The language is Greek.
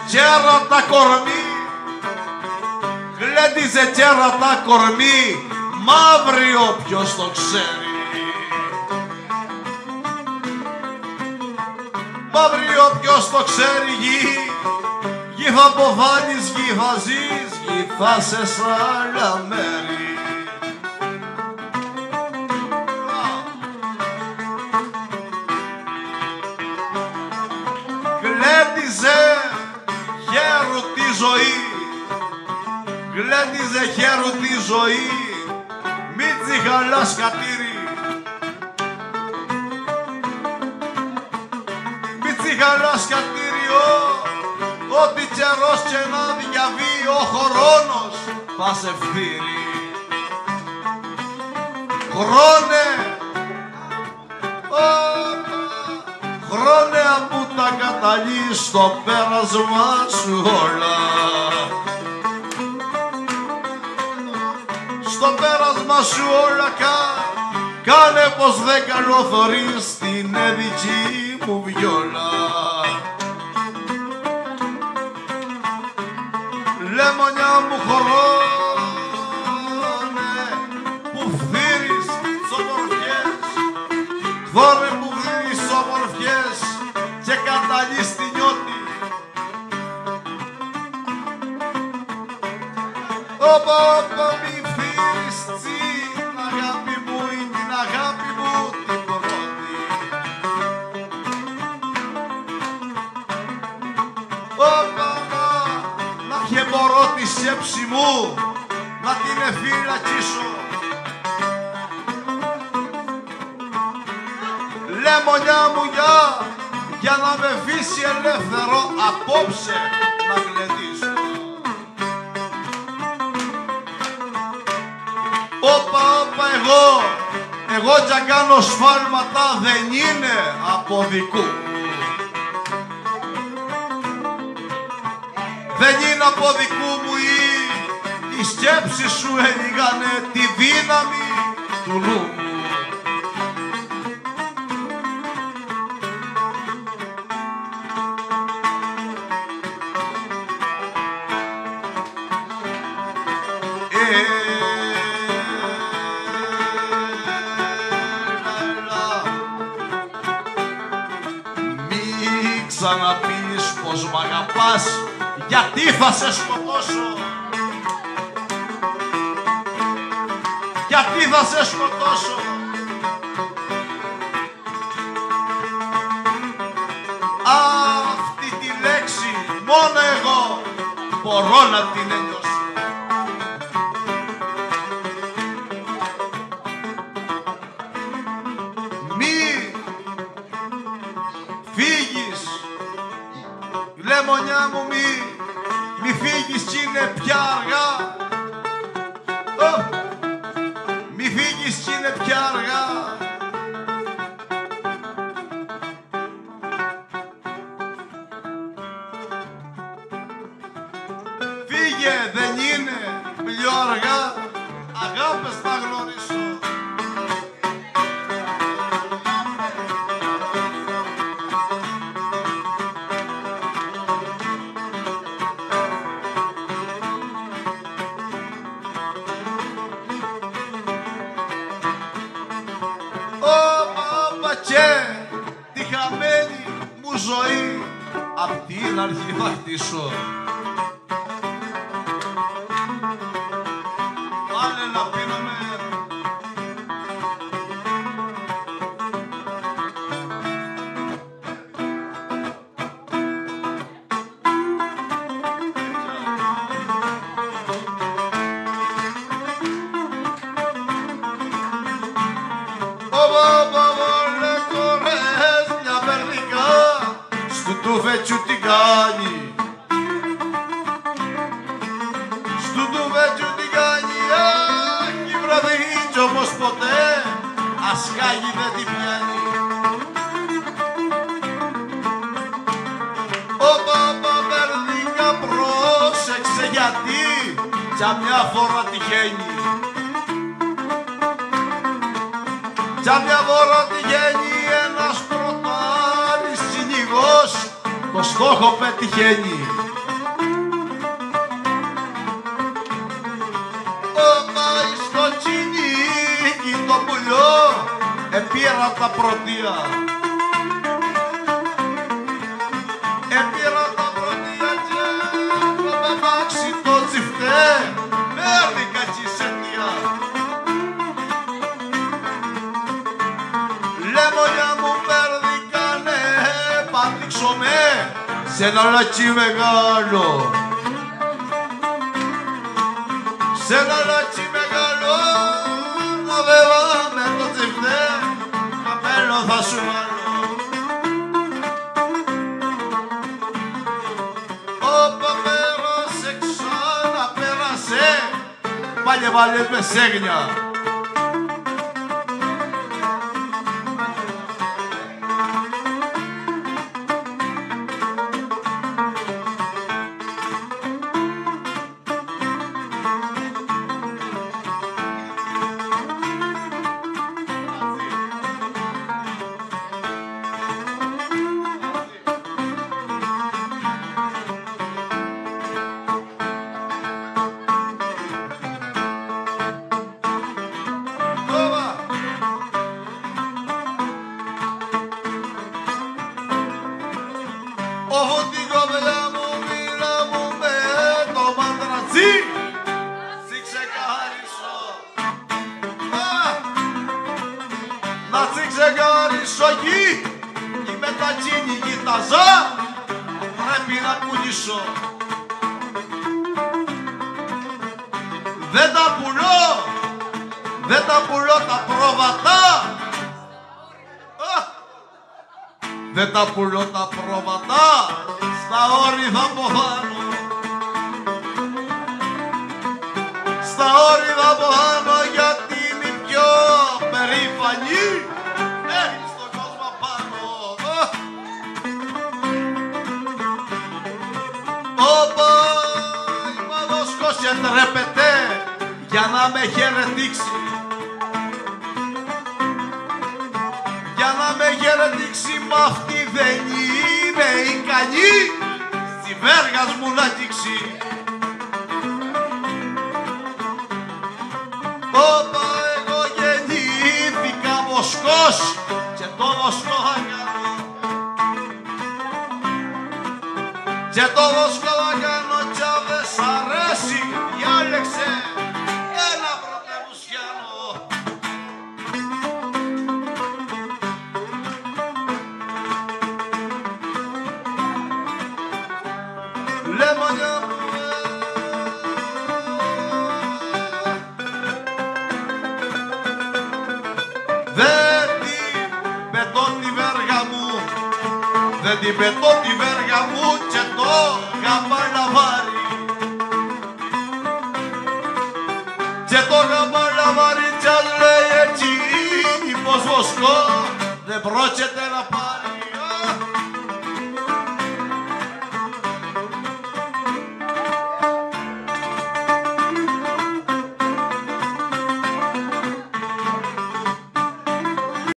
τσέρατα κορμί, γλέντιζε τσέρατα κορμί, μαύριο ποιος το ξέρει. Μαύριο ποιος το ξέρει γη θα αποβάλεις, γη θα ζεις, γη θα σε σ' άλλα μέρη. Γλέντιζε χέρου τη ζωή, γλέντιζε χέρου τη ζωή, μη τσιγαλάς κατήρι. Μη τσιγαλάς κατήριο, ό,τι τσερός και να διαβεί ο χρόνος θα σε φθείρει. Χρόνε, χρόνε που τα καταλύεις στο πέρασμα σου όλα. Στο πέρασμα σου όλα κάνε πως δεν καλοθωρείς την έδικη μου βιόλα. Λεμονιά μου χρόνε που φθείρεις τις ομορφιές, χθόρε που φθείρεις τις ομορφιές και καταλύεις τη νιώτη. Όπα μη φθείρεις την αγάπη μου ή την αγάπη μου την πρώτη. Όπα να χεμπορώ τη σκέψη μου, να την εφυλακίσω. Λεμονιά μου για να με αφήσει ελεύθερο απόψε να γλεντήσω. Όπα εγώ κι κάνω σφάλματα δεν είναι από δικού μου. Δεν είναι από δικού μου η σκέψη σου έλυγανε τη δύναμη του νου μου. Μη ξαναπείς πως μ' αγαπάς, γιατί θα σε σκοτώσω. Γιατί θα σε σκοτώσω. Αυτή τη λέξη μόνο εγώ μπορώ να την ένιωσω. Μη φύγεις, λεμονιά μου, μη φύγεις κι είναι πια αργά. Μη φύγεις κι είναι πια αργά. Φύγε, δεν είναι πιο αργά, αγάπες θα γνωρίσω. Και τη χαμένη μου ζωή απ' την αρχή θα χτίσω. Πάλε να πίνουμε. Του βέτσου τι κάνει, στου του βέτσου τι κάνει, αχ η βραδίτσα όπως ποτέ, ασκάγι δεν την πιάνει. Ω παπαπερδίκα πρόσεξε γιατί, για μια φορά τυχαίνει. Για μια φορά τυχαίνει ένας πρωτάρης κυνηγός, το στόχο πετυχαίνει. επήρα τα πρωτεία. Επήρα τα πρωτεία και το μετάξι το τσιφτέ μέρδικα κι η σετιά. Λεμονιά μου μέρδικανε, πατήξομαι σε ένα λατσί μεγάλο. Σε ένα λατσί μεγάλο, να βέβαια με το τσιφτέ, καπέλο θα σου βάλω. Όπα πέρασε, ξανά πέρασε, πάλι βάλε με σέγνια. Όσο την κοπέλα μου μίλα μου με το μαντρατσί, σι ξεκαθαρίσω. Να σι ξεκαθαρίσω εκεί, η μετατσίνη κοιταζά, πρέπει να πουλήσω. Δεν τα πουλώ, δεν τα πουλώ τα πρόβατα. Δεν τα πουλώ τα πρόβατα, στα όρη θα ποχάνω. Στα όρη θα ποχάνω γιατί είναι η πιο περήφανη. Έχει στον κόσμο πάνω. Όπα, η Μαδόσκος εντρέπεται για να με χαιρετήξει. Για να με χαιρετήξει μ' αυτή δεν είναι ικανή στη βέργας μου να δείξει. Όπα εγώ γεννήθηκα Βοσκός και το Βοσκό θα κάνω. Και το Βοσκό θα κάνω κι αν δεν σ' αρέσει διάλεξε ένα πρωτευουσιάνο. Λεμονιά μου δεν την πετώ τη βέργα μου, δεν την πετώ τη βέργα μου και το γαμπαλαβάρι. Και το γαμπαλαβάρι κι αν λέει έτσι πως Βοσκό δεν πρόκειται να πάρει.